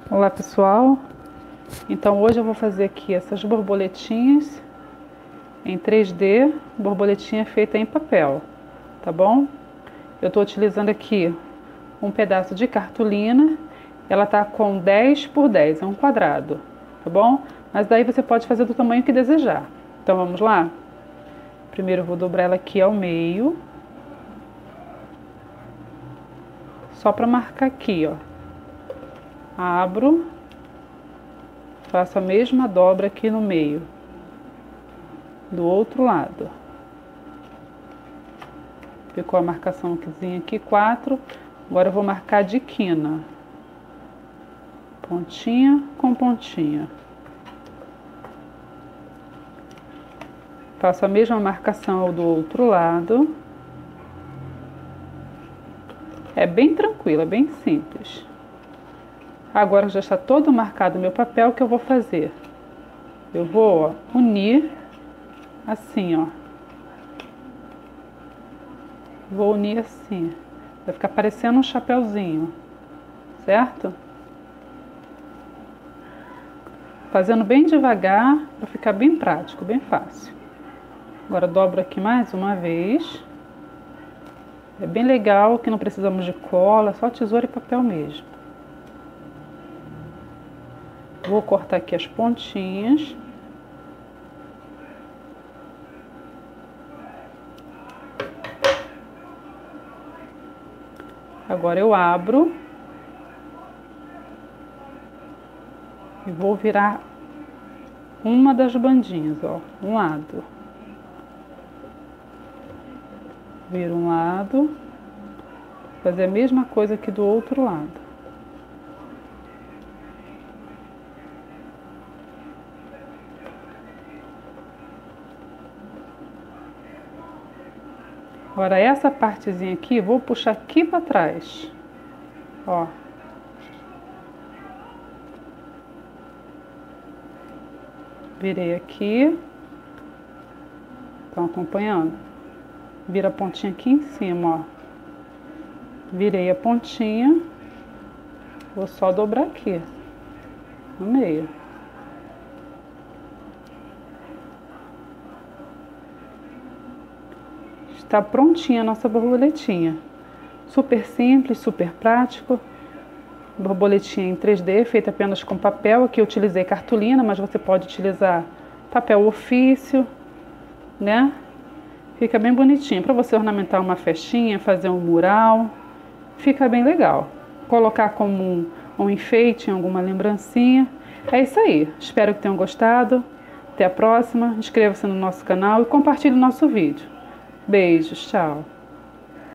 Olá pessoal, então hoje eu vou fazer aqui essas borboletinhas em 3D, borboletinha feita em papel, tá bom? Eu estou utilizando aqui um pedaço de cartolina, ela tá com 10 por 10, é um quadrado, tá bom? Mas daí você pode fazer do tamanho que desejar. Então vamos lá? Primeiro eu vou dobrar ela aqui ao meio, só para marcar aqui, ó. Abro, faço a mesma dobra aqui no meio, do outro lado. Ficou a marcaçãozinha aqui, 4. Agora eu vou marcar de quina. Pontinha com pontinha. Faço a mesma marcação do outro lado. É bem tranquilo, é bem simples. Agora já está todo marcado o meu papel, o que eu vou fazer? Eu vou, ó, unir assim, ó. Vou unir assim. Vai ficar parecendo um chapeuzinho, certo? Fazendo bem devagar, para ficar bem prático, bem fácil. Agora dobro aqui mais uma vez. É bem legal que não precisamos de cola, só tesoura e papel mesmo. Vou cortar aqui as pontinhas. Agora eu abro. E vou virar uma das bandinhas, ó, um lado. Viro um lado. Fazer a mesma coisa aqui do outro lado. Agora essa partezinha aqui, vou puxar aqui para trás, ó. Virei aqui, estão acompanhando? Vira a pontinha aqui em cima, ó. Virei a pontinha, vou só dobrar aqui, no meio. Está prontinha a nossa borboletinha. Super simples, super prático. Borboletinha em 3D, feita apenas com papel. Aqui eu utilizei cartolina, mas você pode utilizar papel ofício, né? Fica bem bonitinho. Para você ornamentar uma festinha, fazer um mural, fica bem legal. Colocar como um enfeite em alguma lembrancinha. É isso aí. Espero que tenham gostado. Até a próxima. Inscreva-se no nosso canal e compartilhe o nosso vídeo. Beijos, tchau!